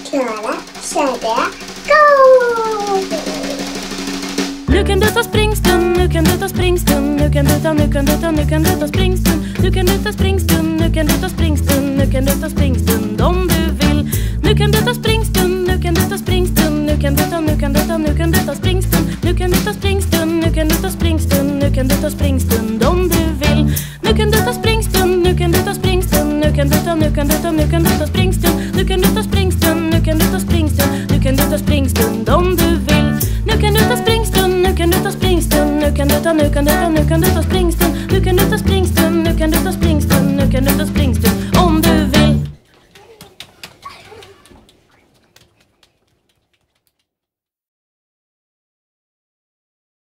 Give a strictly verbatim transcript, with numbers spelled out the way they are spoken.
Klara, Södra, go! Nu kan du ta springstund, nu kan du ta springstund, nu kan du ta, nu kan du ta, nu kan du ta springstund, nu kan du ta springstund, nu kan du ta springstund, nu kan du ta springstund om du vill. Nu kan du ta springstund, nu kan du ta springstund, nu kan du ta, nu kan du ta, nu kan du ta springstund, nu kan du ta springstund, nu kan du ta springstund, nu kan du ta springstund om du vill. Nu kan du ta springstund, nu kan du ta springstund, nu kan du ta, nu kan du ta, nu kan du ta springstund, nu kan du ta springstund, nu kan du ta springstund, nu kan du ta springstund om du vill. Nu kan du ta springstund, nu kan du ta springstund, nu kan du ta, nu kan du ta, nu kan du ta springstund.